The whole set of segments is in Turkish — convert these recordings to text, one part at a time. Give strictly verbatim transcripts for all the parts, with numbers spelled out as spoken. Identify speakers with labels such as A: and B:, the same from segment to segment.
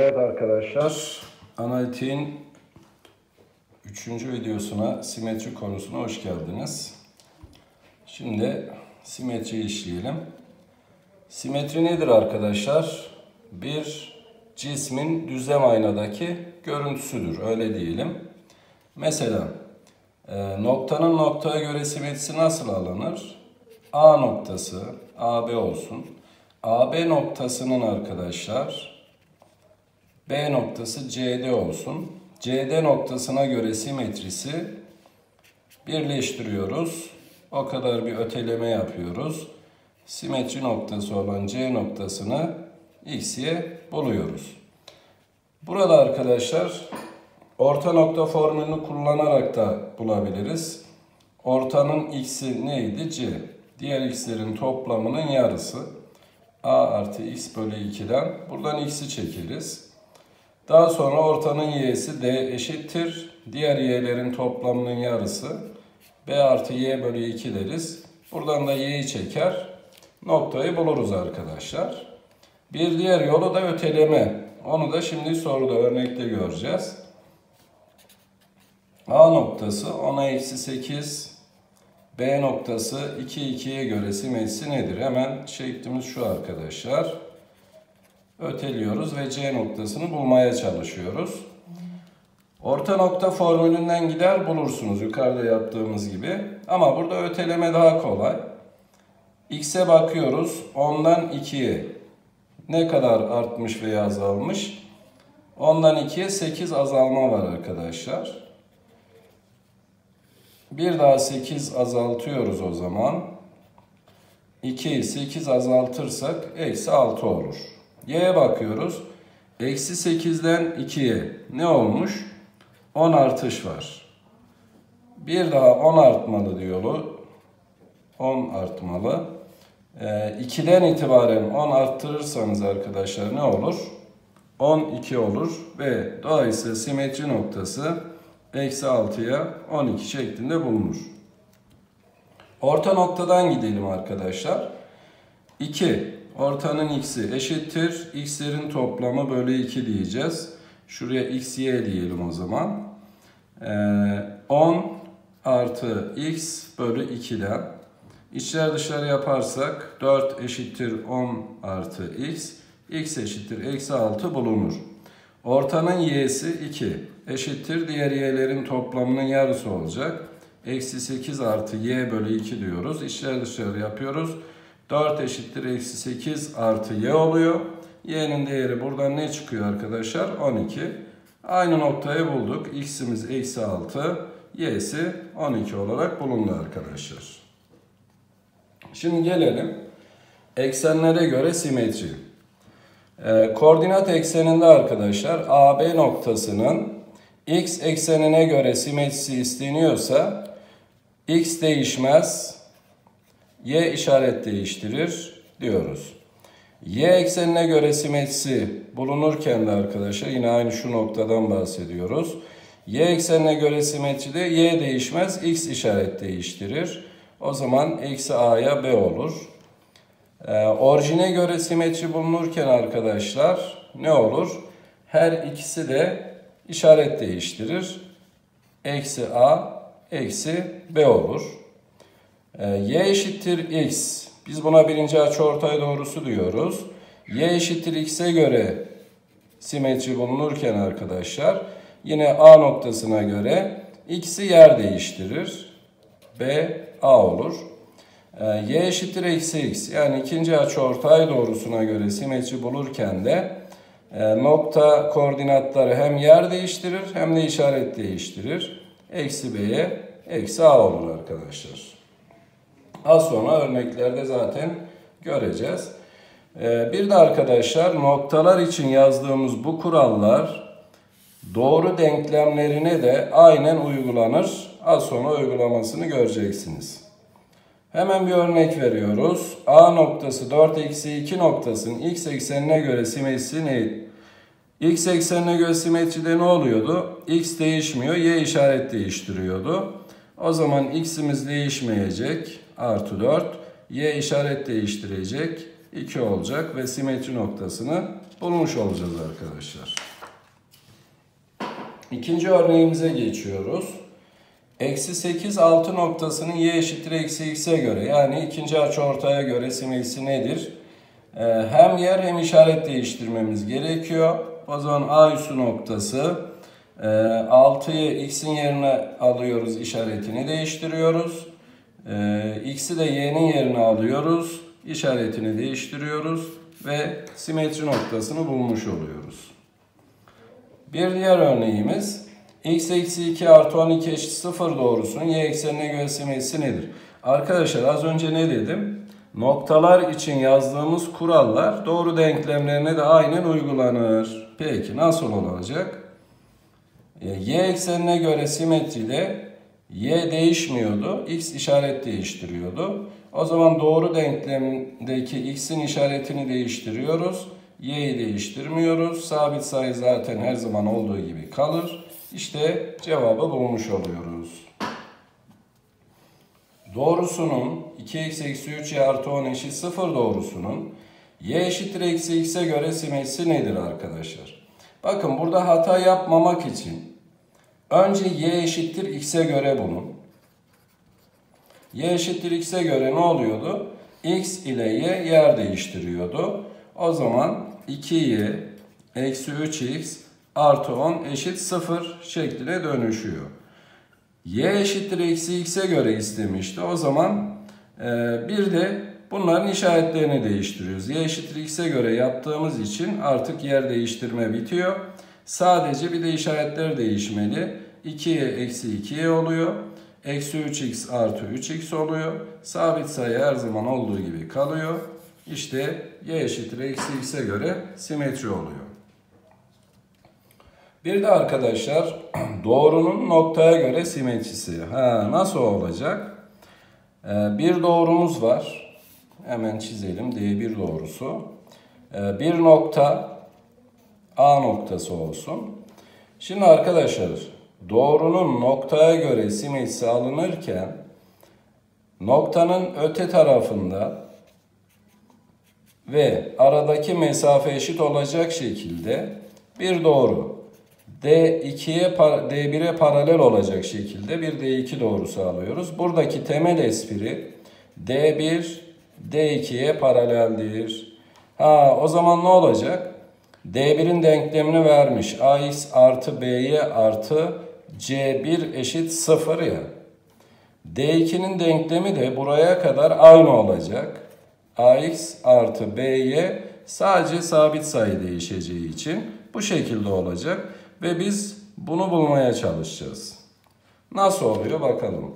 A: Evet arkadaşlar, analitiğin üçüncü videosuna, simetri konusuna hoş geldiniz. Şimdi simetri işleyelim. Simetri nedir arkadaşlar? Bir cismin düzlem aynadaki görüntüsüdür, öyle diyelim. Mesela e, noktanın noktaya göre simetrisi nasıl alınır? A noktası, A B olsun. A B noktasının arkadaşlar B noktası C D olsun. C D noktasına göre simetrisi birleştiriyoruz. O kadar bir öteleme yapıyoruz. Simetri noktası olan C noktasını X, Y buluyoruz. Burada arkadaşlar orta nokta formülünü kullanarak da bulabiliriz. Ortanın x'i neydi? C. Diğer x'lerin toplamının yarısı. A artı x bölü iki'den buradan x'i çekeriz. Daha sonra ortanın y'si d eşittir. Diğer y'lerin toplamının yarısı b artı y bölü iki deriz. Buradan da y'yi çeker. Noktayı buluruz arkadaşlar. Bir diğer yolu da öteleme. Onu da şimdi soruda, örnekte göreceğiz. A noktası ona eksi sekiz. B noktası iki iki'ye göre simetrisi nedir? Hemen şeklimiz şu arkadaşlar. Öteliyoruz ve C noktasını bulmaya çalışıyoruz. Orta nokta formülünden gider bulursunuz yukarıda yaptığımız gibi. Ama burada öteleme daha kolay. X'e bakıyoruz. ondan iki'ye ne kadar artmış veya azalmış? ondan iki'ye sekiz azalma var arkadaşlar. Bir daha sekiz azaltıyoruz o zaman. iki'yi sekiz azaltırsak eksi altı olur. Y'ye bakıyoruz. Eksi sekiz'den iki'ye ne olmuş? on artış var. Bir daha on artmalı diyor. on artmalı. Ee, iki'den itibaren on arttırırsanız arkadaşlar ne olur? on iki olur ve dolayısıyla simetri noktası eksi altı'ya on iki şeklinde bulunur. Orta noktadan gidelim arkadaşlar. iki. Ortanın x'i eşittir. X'lerin toplamı bölü iki diyeceğiz. Şuraya x, y diyelim o zaman. Ee, on artı x bölü iki'den. İçler dışarı yaparsak dört eşittir on artı x. X eşittir eksi altı bulunur. Ortanın y'si iki eşittir. Diğer y'lerin toplamının yarısı olacak. Eksi sekiz artı y bölü iki diyoruz. İçler dışarı yapıyoruz. dört eşittir eksi sekiz artı y oluyor. Y'nin değeri buradan ne çıkıyor arkadaşlar? on iki. Aynı noktayı bulduk. X'imiz eksi altı. Y'si on iki olarak bulundu arkadaşlar. Şimdi gelelim eksenlere göre simetri. Ee, koordinat ekseninde arkadaşlar A B noktasının x eksenine göre simetrisi isteniyorsa x değişmez, y işaret değiştirir diyoruz. Y eksenine göre simetrisi bulunurken de arkadaşlar yine aynı şu noktadan bahsediyoruz. Y eksenine göre simetride y değişmez, x işaret değiştirir. O zaman eksi a'ya b olur. Ee, orijine göre simetri bulunurken arkadaşlar ne olur? Her ikisi de işaret değiştirir. Eksi a, eksi b olur. Ee, y eşittir x. Biz buna birinci açıortay doğrusu diyoruz. Y eşittir x'e göre simetri bulunurken arkadaşlar yine a noktasına göre x'i yer değiştirir. B, a olur. Y eşittir eksi x. Yani ikinci açıortay doğrusuna göre simetri bulurken de e, nokta koordinatları hem yer değiştirir hem de işaret değiştirir. Eksi b'ye eksi a olur arkadaşlar. Az sonra örneklerde zaten göreceğiz. E, bir de arkadaşlar noktalar için yazdığımız bu kurallar doğru denklemlerine de aynen uygulanır. Az sonra uygulamasını göreceksiniz. Hemen bir örnek veriyoruz. A noktası dört eksi iki noktasının x eksenine göre simetrisi neydi? X eksenine göre simetride ne oluyordu? X değişmiyor, y işaret değiştiriyordu. O zaman x'imiz değişmeyecek. Artı dört. Y işaret değiştirecek. iki olacak ve simetri noktasını bulmuş olacağız arkadaşlar. İkinci örneğimize geçiyoruz. Eksi sekiz altı noktasının y eşittir eksi x'e göre, yani ikinci açıortaya göre simetrisi nedir? Ee, hem yer hem işaret değiştirmemiz gerekiyor. O zaman A üssü noktası e, altıyı x'in yerine alıyoruz, işaretini değiştiriyoruz. E, x'i de y'nin yerine alıyoruz, işaretini değiştiriyoruz ve simetri noktasını bulmuş oluyoruz. Bir diğer örneğimiz x eksi iki artı on iki eşit sıfır doğrusunun y eksenine göre simetrisi nedir? Arkadaşlar az önce ne dedim? Noktalar için yazdığımız kurallar doğru denklemlerine de aynen uygulanır. Peki nasıl olacak? Y eksenine göre simetride y değişmiyordu, x işaret değiştiriyordu. O zaman doğru denklemdeki x'in işaretini değiştiriyoruz. Y'yi değiştirmiyoruz. Sabit sayı zaten her zaman olduğu gibi kalır. İşte cevabı bulmuş oluyoruz. Doğrusunun iki x eksi üç y artı on eşit sıfır doğrusunun y eşittir eksi x'e göre simetrisi nedir arkadaşlar? Bakın burada hata yapmamak için önce y eşittir x'e göre bulun. Y eşittir x'e göre ne oluyordu? X ile y yer değiştiriyordu. O zaman iki y eksi üç x artı on eşit sıfır şekline dönüşüyor. Y eşittir eksi x'e göre istemişti. O zaman e, bir de bunların işaretlerini değiştiriyoruz. Y eşittir x'e göre yaptığımız için artık yer değiştirme bitiyor. Sadece bir de işaretler değişmeli. iki y eksi iki y oluyor. Eksi üç x artı üç x oluyor. Sabit sayı her zaman olduğu gibi kalıyor. İşte y eşittir eksi x'e göre simetri oluyor. Bir de arkadaşlar doğrunun noktaya göre simetrisi. Ha, nasıl olacak? Ee, bir doğrumuz var. Hemen çizelim. D bir doğrusu. Ee, bir nokta A noktası olsun. Şimdi arkadaşlar doğrunun noktaya göre simetrisi alınırken noktanın öte tarafında ve aradaki mesafe eşit olacak şekilde bir doğru D ikiye D bire paralel olacak şekilde bir D iki doğrusu alıyoruz. Buradaki temel espri D bir D ikiye paraleldir. Ha, o zaman ne olacak? D birin denklemini vermiş. Ax artı By artı C bir eşit sıfır ya. D ikinin denklemi de buraya kadar aynı olacak. Ax artı By sadece sabit sayı değişeceği için bu şekilde olacak. Ve biz bunu bulmaya çalışacağız. Nasıl oluyor bakalım.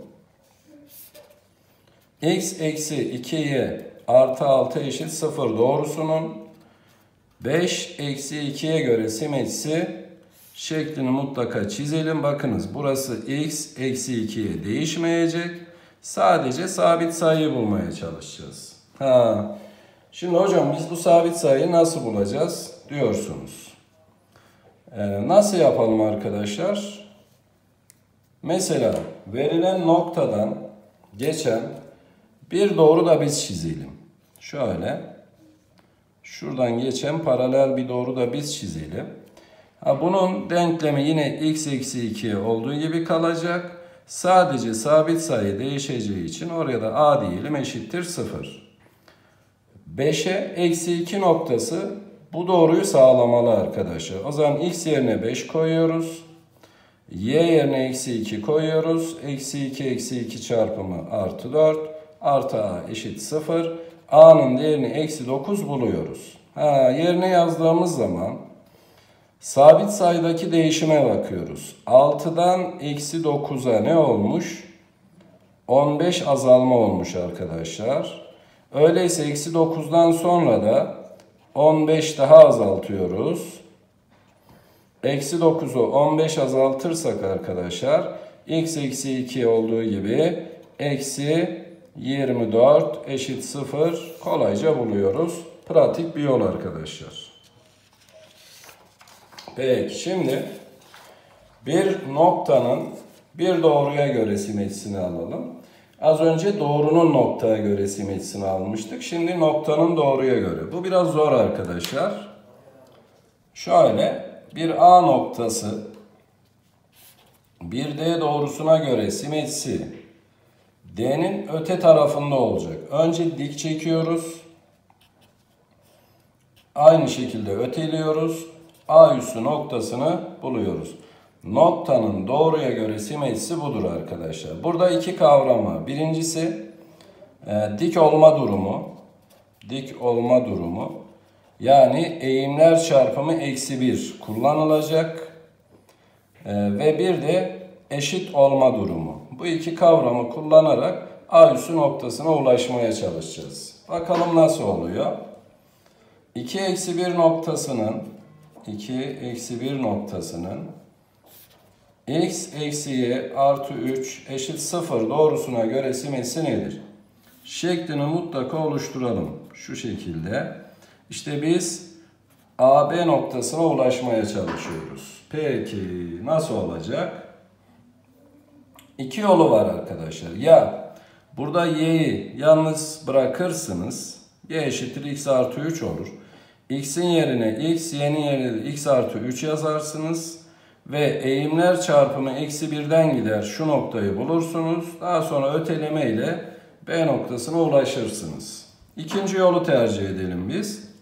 A: X eksi iki y artı altı eşit sıfır doğrusunun beş eksi ikiye göre simetrisi şeklini mutlaka çizelim. Bakınız burası x eksi ikiye değişmeyecek. Sadece sabit sayıyı bulmaya çalışacağız. Ha. Şimdi hocam biz bu sabit sayıyı nasıl bulacağız diyorsunuz. Ee, nasıl yapalım arkadaşlar? Mesela verilen noktadan geçen bir doğru da biz çizelim. Şöyle. Şuradan geçen paralel bir doğru da biz çizelim. Ha, bunun denklemi yine x eksi iki olduğu gibi kalacak. Sadece sabit sayı değişeceği için oraya da a diyelim eşittir sıfır. beşe eksi iki noktası bu doğruyu sağlamalı arkadaşlar. O zaman x yerine beş koyuyoruz. Y yerine eksi iki koyuyoruz. Eksi iki eksi iki çarpımı artı dört. Artı a eşit sıfır. A'nın değerini eksi dokuz buluyoruz. Ha, yerine yazdığımız zaman sabit sayıdaki değişime bakıyoruz. altıdan eksi dokuza ne olmuş? on beş azalma olmuş arkadaşlar. Öyleyse eksi dokuzdan sonra da on beş daha azaltıyoruz. Eksi dokuzu on beş azaltırsak arkadaşlar x eksi iki olduğu gibi eksi yirmi dört eşit sıfır kolayca buluyoruz. Pratik bir yol arkadaşlar. Peki şimdi bir noktanın bir doğruya göre simetrisini alalım. Az önce doğrunun noktaya göre simetrisini almıştık. Şimdi noktanın doğruya göre. Bu biraz zor arkadaşlar. Şöyle bir A noktası bir D doğrusuna göre simetrisi D'nin öte tarafında olacak. Önce dik çekiyoruz. Aynı şekilde öteliyoruz. A üssü noktasını buluyoruz. Noktanın doğruya göre simetrisi budur arkadaşlar. Burada iki kavram var. Birincisi e, dik olma durumu. Dik olma durumu. Yani eğimler çarpımı eksi bir kullanılacak. E, ve bir de eşit olma durumu. Bu iki kavramı kullanarak A üssü noktasına ulaşmaya çalışacağız. Bakalım nasıl oluyor. iki eksi bir noktasının iki eksi bir noktasının x eksi y artı üç eşit sıfır doğrusuna göre simetrisi nedir? Şeklini mutlaka oluşturalım. Şu şekilde. İşte biz A B noktasına ulaşmaya çalışıyoruz. Peki nasıl olacak? İki yolu var arkadaşlar. Ya burada y'yi yalnız bırakırsınız. Y eşittir x artı üç olur. X'in yerine x, y'nin yerine x artı üç yazarsınız. Ve eğimler çarpımı eksi birden gider. Şu noktayı bulursunuz. Daha sonra öteleme ile B noktasına ulaşırsınız. İkinci yolu tercih edelim biz.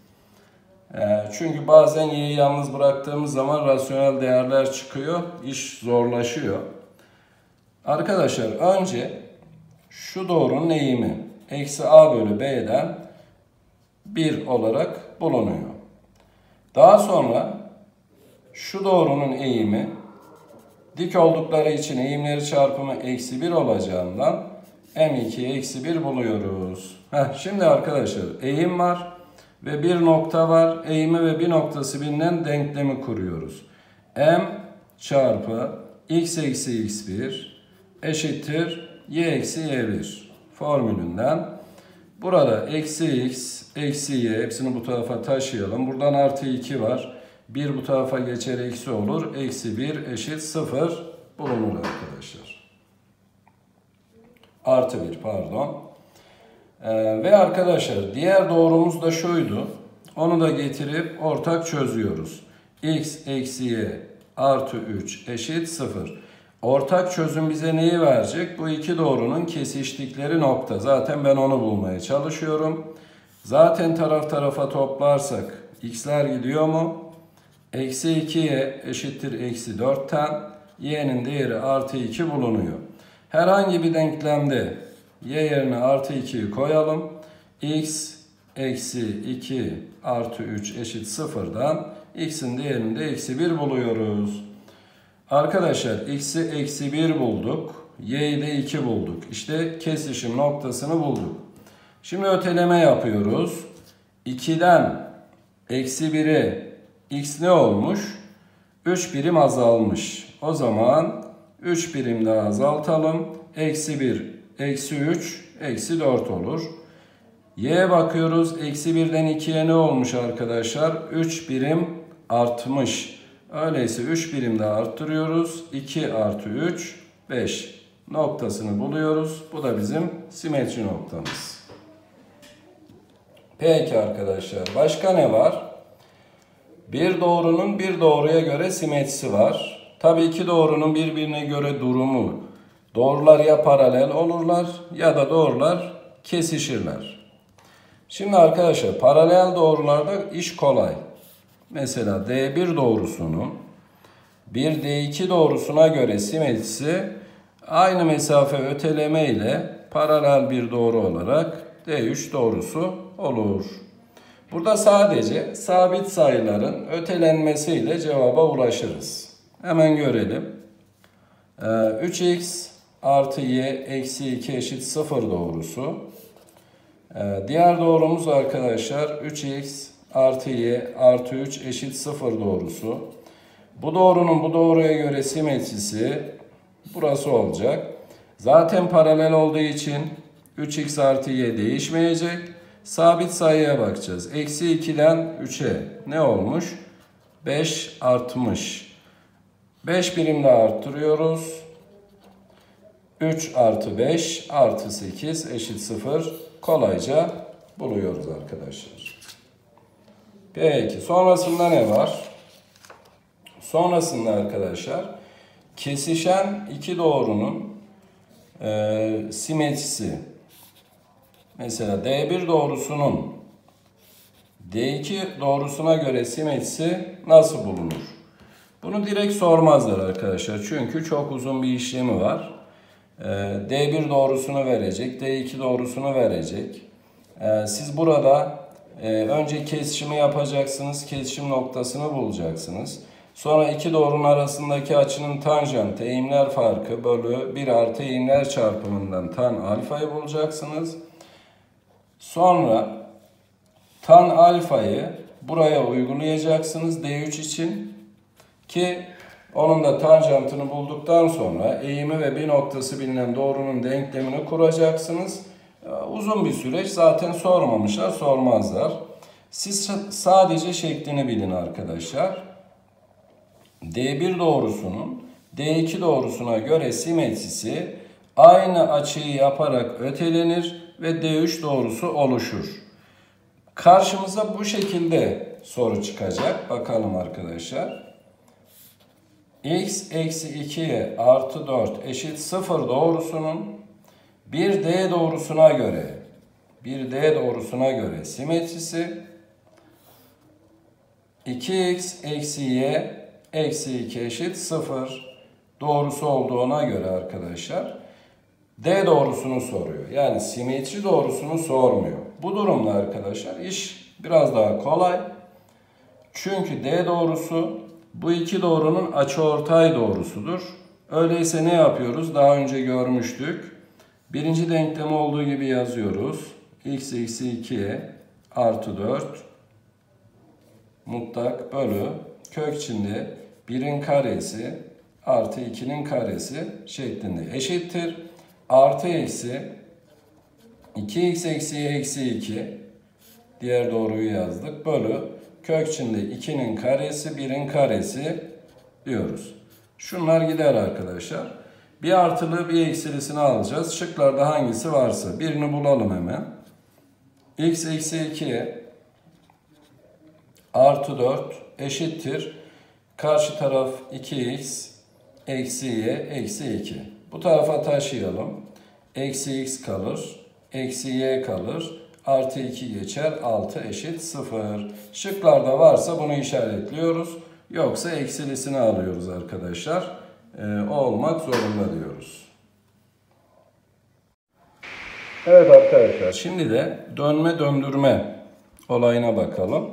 A: Çünkü bazen y'yi yalnız bıraktığımız zaman rasyonel değerler çıkıyor. İş zorlaşıyor. Arkadaşlar önce şu doğrunun eğimi eksi a bölü b'den bir olarak bulunuyor. Daha sonra şu doğrunun eğimi dik oldukları için eğimleri çarpımı eksi bir olacağından m iki eksi bir buluyoruz. Heh, şimdi arkadaşlar eğim var ve bir nokta var. Eğimi ve bir noktası bilinen denklemi kuruyoruz. M çarpı x eksi x bir eşittir y eksi y bir formülünden. Burada eksi x, eksi y hepsini bu tarafa taşıyalım. Buradan artı iki var. bir bu tarafa geçer eksi olur. Eksi bir eşit sıfır bulunur arkadaşlar. Artı bir pardon. Ee, ve arkadaşlar diğer doğrumuz da şuydu. Onu da getirip ortak çözüyoruz. X eksi y artı üç eşit sıfır. Ortak çözüm bize neyi verecek? Bu iki doğrunun kesiştikleri nokta. Zaten ben onu bulmaya çalışıyorum. Zaten taraf tarafa toplarsak x'ler gidiyor mu? Eksi iki y eşittir eksi dörtten y'nin değeri artı iki bulunuyor. Herhangi bir denklemde y yerine artı ikiyi koyalım. X eksi iki artı üç eşit sıfırdan x'in değerini de eksi bir buluyoruz. Arkadaşlar x'i eksi bir bulduk. Y'yi de iki bulduk. İşte kesişim noktasını bulduk. Şimdi öteleme yapıyoruz. ikiden eksi bire x ne olmuş? üç birim azalmış. O zaman üç birim daha azaltalım. Eksi bir, eksi üç, eksi dört olur. Y'ye bakıyoruz. Eksi birden ikiye ne olmuş arkadaşlar? üç birim artmış. Öyleyse üç birim daha arttırıyoruz. iki artı üç, beş noktasını buluyoruz. Bu da bizim simetri noktamız. Peki arkadaşlar. Başka ne var? Bir doğrunun bir doğruya göre simetrisi var. Tabii iki doğrunun birbirine göre durumu. Doğrular ya paralel olurlar ya da doğrular kesişirler. Şimdi arkadaşlar paralel doğrularda iş kolay. Mesela D bir doğrusunun bir D iki doğrusuna göre simetrisi aynı mesafe öteleme ile paralel bir doğru olarak D üç doğrusu olur. Burada sadece sabit sayıların ötelenmesiyle cevaba ulaşırız. Hemen görelim. üç x artı y eksi iki eşit sıfır doğrusu. Diğer doğrumuz arkadaşlar üç x artı y artı üç eşit sıfır doğrusu. Bu doğrunun bu doğruya göre simetrisi burası olacak. Zaten paralel olduğu için üç x artı y değişmeyecek. Sabit sayıya bakacağız. Eksi ikiden üçe ne olmuş? beş artmış. beş birim daha arttırıyoruz. üç artı beş artı sekiz eşit sıfır. Kolayca buluyoruz arkadaşlar. Peki sonrasında ne var? Sonrasında arkadaşlar kesişen iki doğrunun e, simetrisi. Mesela D bir doğrusunun D iki doğrusuna göre simetrisi nasıl bulunur? Bunu direkt sormazlar arkadaşlar. Çünkü çok uzun bir işlemi var. D bir doğrusunu verecek, D iki doğrusunu verecek. Siz burada önce kesişimi yapacaksınız, kesişim noktasını bulacaksınız. Sonra iki doğrunun arasındaki açının tanjantı, eğimler farkı bölü bir artı eğimler çarpımından tan alfayı bulacaksınız. Sonra tan alfayı buraya uygulayacaksınız D üç için ki onun da tanjantını bulduktan sonra eğimi ve bir noktası bilinen doğrunun denklemini kuracaksınız. Uzun bir süreç, zaten sormamışlar, sormazlar. Siz sadece şeklini bilin arkadaşlar. D bir doğrusunun D iki doğrusuna göre simetrisi aynı açıyı yaparak ötelenir ve D üç doğrusu oluşur. Karşımıza bu şekilde soru çıkacak. Bakalım arkadaşlar. X eksi ikiye artı dört eşit sıfır doğrusunun bir D doğrusuna göre bir D doğrusuna göre simetrisi iki x eksi y eksi iki eşit sıfır doğrusu olduğuna göre arkadaşlar D doğrusunu soruyor. Yani simetri doğrusunu sormuyor. Bu durumda arkadaşlar iş biraz daha kolay. Çünkü D doğrusu bu iki doğrunun açıortay doğrusudur. Öyleyse ne yapıyoruz? Daha önce görmüştük. Birinci denklemi olduğu gibi yazıyoruz. X eksi ikiye artı dört mutlak bölü kök içinde birin karesi artı ikinin karesi şeklinde eşittir. Artı eksi iki x eksi y eksi iki diğer doğruyu yazdık. Bölü kök içinde ikinin karesi birin karesi diyoruz. Şunlar gider arkadaşlar. Bir artılı bir eksilisini alacağız. Şıklarda hangisi varsa birini bulalım hemen. X eksi ikiye artı dört eşittir. Karşı taraf iki x eksi y eksi iki. Bu tarafa taşıyalım. Eksi x kalır. Eksi y kalır. Artı iki geçer. altı eşit sıfır. Şıklarda varsa bunu işaretliyoruz. Yoksa eksilisini alıyoruz arkadaşlar. Ee, o olmak zorunda diyoruz. Evet arkadaşlar. Şimdi de dönme döndürme olayına bakalım.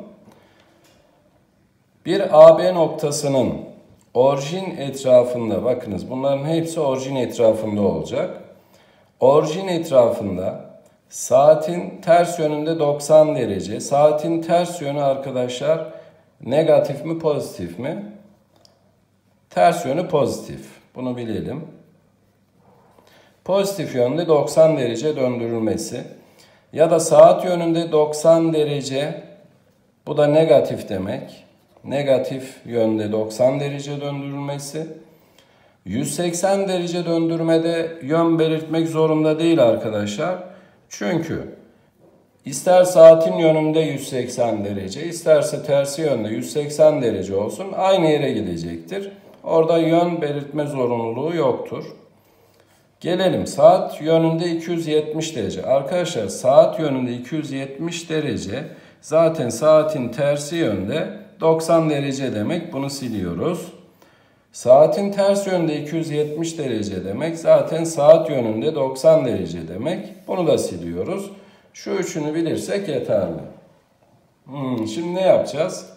A: Bir A B noktasının orijin etrafında, bakınız bunların hepsi orijin etrafında olacak. Orijin etrafında saatin ters yönünde doksan derece. Saatin ters yönü arkadaşlar negatif mi pozitif mi? Ters yönü pozitif. Bunu bilelim. Pozitif yönde doksan derece döndürülmesi. Ya da saat yönünde doksan derece, bu da negatif demek. Negatif yönde doksan derece döndürülmesi. yüz seksen derece döndürmede yön belirtmek zorunda değil arkadaşlar. Çünkü ister saatin yönünde yüz seksen derece, isterse tersi yönde yüz seksen derece olsun, aynı yere gidecektir. Orada yön belirtme zorunluluğu yoktur. Gelelim saat yönünde iki yüz yetmiş derece. Arkadaşlar saat yönünde iki yüz yetmiş derece zaten saatin tersi yönde doksan derece demek. Bunu siliyoruz. Saatin ters yönde iki yüz yetmiş derece demek. Zaten saat yönünde doksan derece demek. Bunu da siliyoruz. Şu üçünü bilirsek yeterli. Hmm, şimdi ne yapacağız?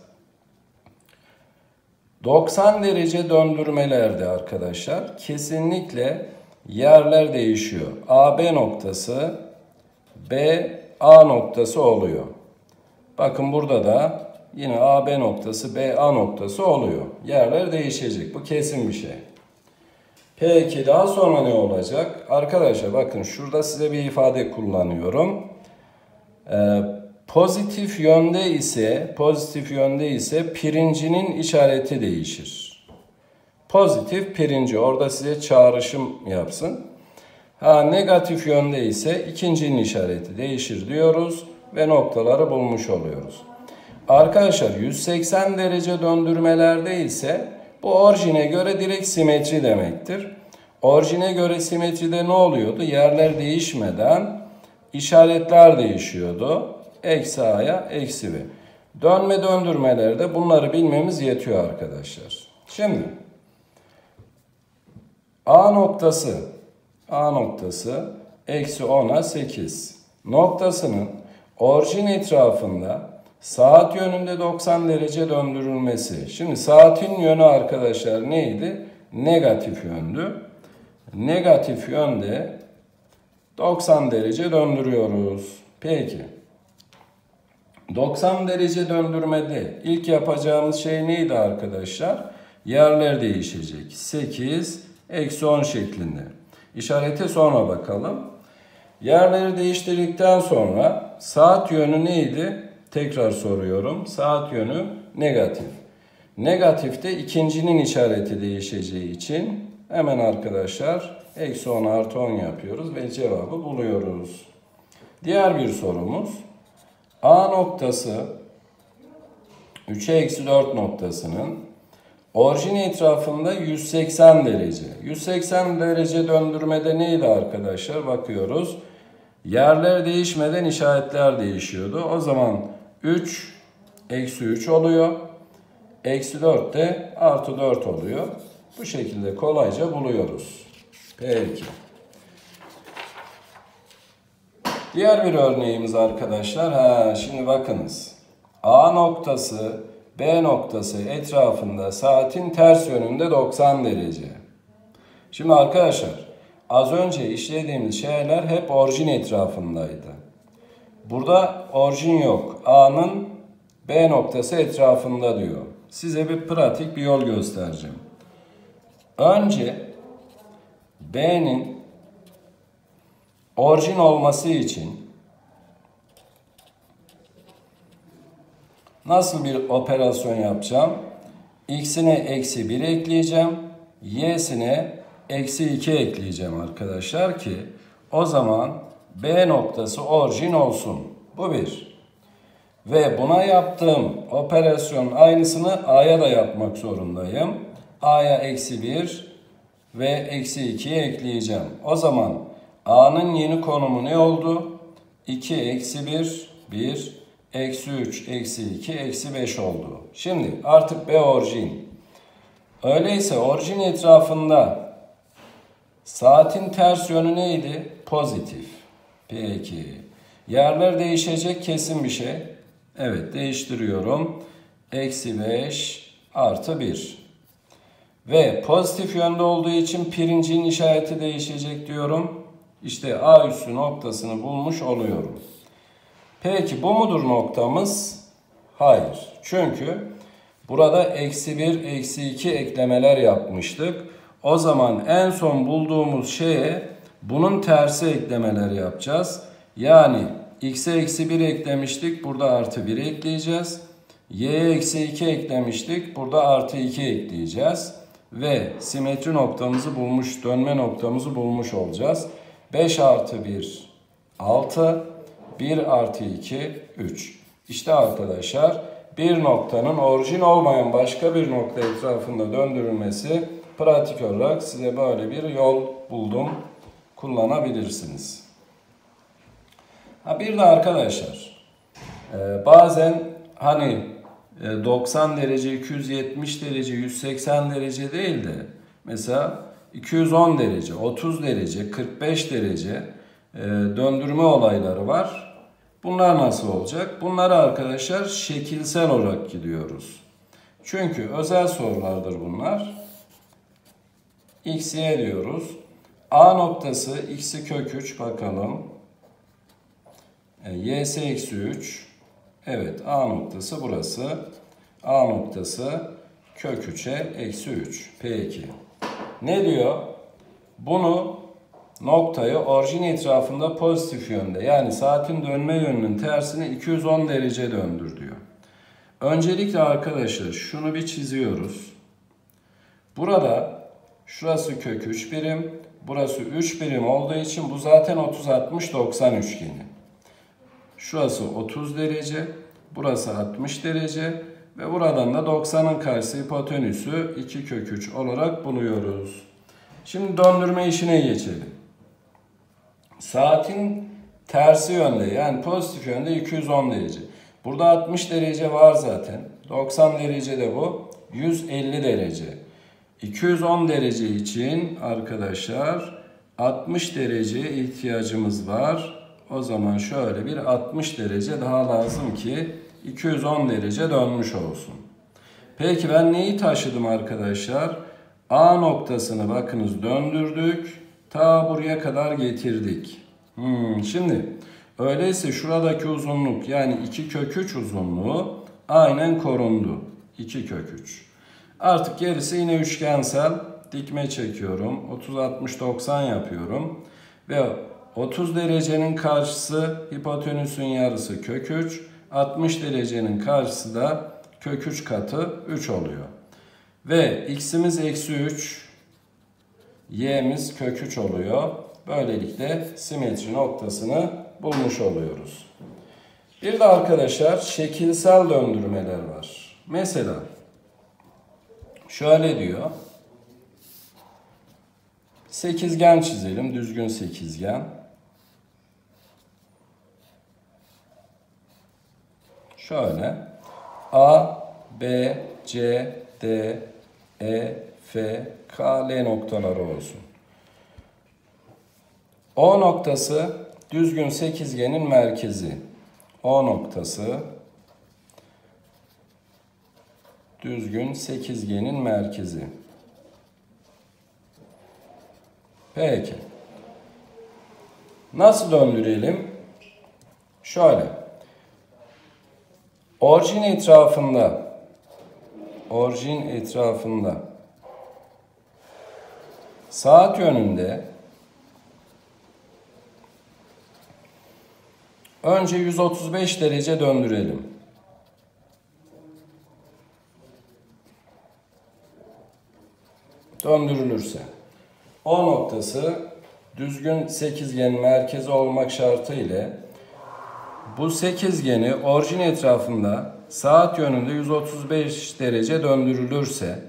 A: doksan derece döndürmelerde arkadaşlar kesinlikle yerler değişiyor. A B noktası B A noktası oluyor. Bakın burada da yine A B noktası B A noktası oluyor. Yerler değişecek. Bu kesin bir şey. Peki daha sonra ne olacak? Arkadaşlar bakın şurada size bir ifade kullanıyorum. Ee, pozitif yönde ise pozitif yönde ise pirincinin işareti değişir. Pozitif pirinci orada size çağrışım yapsın. Ha negatif yönde ise ikincinin işareti değişir diyoruz ve noktaları bulmuş oluyoruz. Arkadaşlar yüz seksen derece döndürmelerde ise Bu orijine göre direkt simetri demektir. Orijine göre simetride ne oluyordu? Yerler değişmeden işaretler değişiyordu. Eksi A'ya eksi B. Dönme döndürmelerde bunları bilmemiz yetiyor arkadaşlar. Şimdi A noktası A noktası eksi ona sekiz noktasının orijin etrafında saat yönünde doksan derece döndürülmesi. Şimdi saatin yönü arkadaşlar neydi? Negatif yöndü. Negatif yönde doksan derece döndürüyoruz. Peki. doksan derece döndürmede ilk yapacağımız şey neydi arkadaşlar? Yerler değişecek. sekiz, eksi on şeklinde. İşarete sonra bakalım. Yerleri değiştirdikten sonra saat yönü neydi? Tekrar soruyorum. Saat yönü negatif. Negatifte ikincinin işareti değişeceği için hemen arkadaşlar eksi on artı on yapıyoruz ve cevabı buluyoruz. Diğer bir sorumuz. A noktası üçe eksi dört noktasının orijin etrafında yüz seksen derece. yüz seksen derece döndürmede neydi arkadaşlar? Bakıyoruz. Yerler değişmeden işaretler değişiyordu. O zaman üç eksi üç oluyor. Eksi dört de artı dört oluyor. Bu şekilde kolayca buluyoruz. Peki. Diğer bir örneğimiz arkadaşlar. Ha, şimdi bakınız. A noktası B noktası etrafında saatin ters yönünde doksan derece. Şimdi arkadaşlar az önce işlediğimiz şeyler hep orijin etrafındaydı. Burada orijin yok. A'nın B noktası etrafında diyor. Size bir pratik bir yol göstereceğim. Önce B'nin orijin olması için nasıl bir operasyon yapacağım? X'ine eksi bir ekleyeceğim. Y'sine eksi iki ekleyeceğim arkadaşlar ki o zaman B noktası orijin olsun. Bu bir. Ve buna yaptığım operasyon aynısını A'ya da yapmak zorundayım. A'ya eksi bir ve eksi ikiyi ekleyeceğim. O zaman A'nın yeni konumu ne oldu? iki eksi bir, bir, eksi üç, eksi iki, eksi beş oldu. Şimdi artık B orijin. Öyleyse orijin etrafında saatin ters yönü neydi? Pozitif. Peki. Yerler değişecek kesin bir şey. Evet değiştiriyorum. Eksi beş artı bir. Ve pozitif yönde olduğu için pirincin işareti değişecek diyorum. İşte A üssü noktasını bulmuş oluyorum. Peki bu mudur noktamız? Hayır. Çünkü burada eksi bir, eksi iki eklemeler yapmıştık. O zaman en son bulduğumuz şeye bunun tersi eklemeler yapacağız. Yani x'e eksi bir eklemiştik. Burada artı bir ekleyeceğiz. Y'ye eksi iki eklemiştik. Burada artı iki ekleyeceğiz. Ve simetri noktamızı bulmuş, dönme noktamızı bulmuş olacağız. beş artı bir, altı. bir artı iki, üç. İşte arkadaşlar bir noktanın orijin olmayan başka bir nokta etrafında döndürülmesi pratik olarak size böyle bir yol buldum. Kullanabilirsiniz. Ha bir de arkadaşlar e, bazen hani e, doksan derece, iki yüz yetmiş derece, yüz seksen derece değil de mesela iki yüz on derece, otuz derece, kırk beş derece e, döndürme olayları var. Bunlar nasıl olacak? Bunları arkadaşlar şekilsel olarak gidiyoruz. Çünkü özel sorulardır bunlar. X, Y diyoruz. A noktası x'i kök üç bakalım. E, y'si eksi üç. Evet A noktası burası. A noktası kök üçe eksi üç. Peki. Ne diyor? Bunu noktayı orijin etrafında pozitif yönde yani saatin dönme yönünün tersine iki yüz on derece döndür diyor. Öncelikle arkadaşlar şunu bir çiziyoruz. Burada şurası kök üç birim, burası üç birim olduğu için bu zaten otuz altmış doksan üçgeni. Şurası otuz derece, burası altmış derece Ve buradan da doksanın karşısı hipotenüsü iki kök üç olarak buluyoruz. Şimdi döndürme işine geçelim. Saatin tersi yönde, yani pozitif yönde iki yüz on derece. Burada altmış derece var zaten. doksan derece de bu. yüz elli derece. iki yüz on derece için arkadaşlar altmış derece ihtiyacımız var. O zaman şöyle bir altmış derece daha lazım ki iki yüz on derece dönmüş olsun. Peki ben neyi taşıdım arkadaşlar? A noktasını bakınız döndürdük. Ta buraya kadar getirdik. Hmm, şimdi öyleyse şuradaki uzunluk, yani iki kök üç uzunluğu aynen korundu. iki kök üç. Artık gerisi yine üçgensel. Dikme çekiyorum. otuz altmış doksan yapıyorum. Ve otuz derecenin karşısı hipotenüsün yarısı kök üç. altmış derecenin karşısı da kök üç katı üç oluyor. Ve x'imiz eksi üç. Y'miz kök üç oluyor. Böylelikle simetri noktasını bulmuş oluyoruz. Bir de arkadaşlar şekilsel döndürmeler var. Mesela şöyle diyor. Sekizgen çizelim. Düzgün sekizgen. Şöyle. A, B, C, D, E, F, K, L noktaları olsun. O noktası düzgün sekizgenin merkezi. O noktası düzgün sekizgenin merkezi. Peki. Nasıl döndürelim? Şöyle. Orijin etrafında orijin etrafında saat yönünde önce yüz otuz beş derece döndürelim. Döndürülürse o noktası düzgün sekizgenin merkezi olmak şartı ile bu sekizgeni orijin etrafında saat yönünde yüz otuz beş derece döndürülürse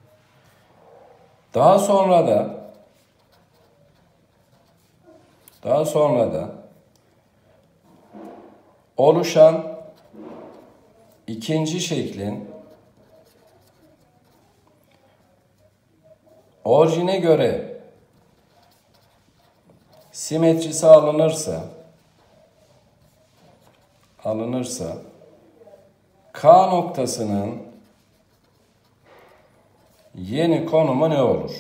A: daha sonra da daha sonra da oluşan ikinci şeklin orijine göre simetrisi alınırsa alınırsa K noktasının yeni konumu ne olur?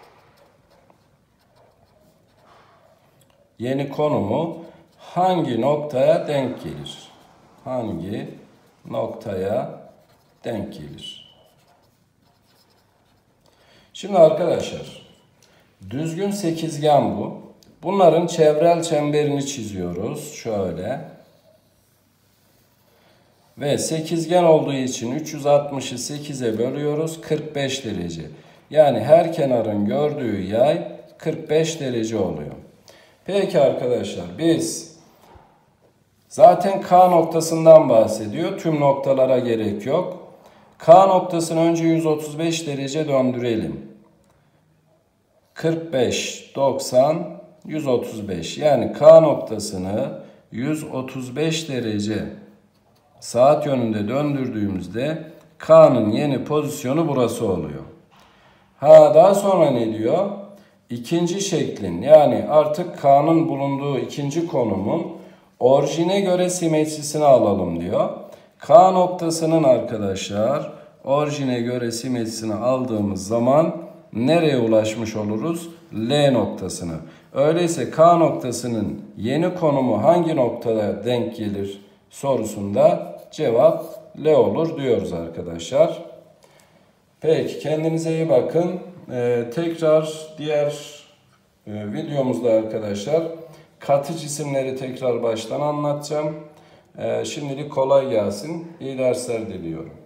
A: Yeni konumu hangi noktaya denk gelir? Hangi noktaya denk gelir? Şimdi arkadaşlar, düzgün sekizgen bu. Bunların çevrel çemberini çiziyoruz. Şöyle. Ve sekizgen olduğu için üç yüz altmışı sekize bölüyoruz. kırk beş derece. Yani her kenarın gördüğü yay kırk beş derece oluyor. Peki arkadaşlar, biz zaten K noktasından bahsediyor. Tüm noktalara gerek yok. K noktasını önce yüz otuz beş derece döndürelim. kırk beş, doksan, yüz otuz beş. Yani K noktasını yüz otuz beş derece saat yönünde döndürdüğümüzde K'nın yeni pozisyonu burası oluyor. Ha, daha sonra ne diyor? İkinci şeklin, yani artık K'nın bulunduğu ikinci konumun orijine göre simetrisini alalım diyor. K noktasının arkadaşlar orijine göre simetrisini aldığımız zaman nereye ulaşmış oluruz? L noktasını. Öyleyse K noktasının yeni konumu hangi noktada denk gelir sorusunda cevap L olur diyoruz arkadaşlar. Peki, kendinize iyi bakın. Ee, tekrar diğer e, videomuzda arkadaşlar katı cisimleri tekrar baştan anlatacağım. Ee, şimdilik kolay gelsin. İyi dersler diliyorum.